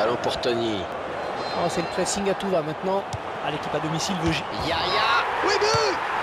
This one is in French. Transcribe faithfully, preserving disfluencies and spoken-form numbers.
Allons pour Tony. Oh, c'est le pressing à tout va maintenant. Ah, l'équipe à domicile veut... Yaya. Oui, but.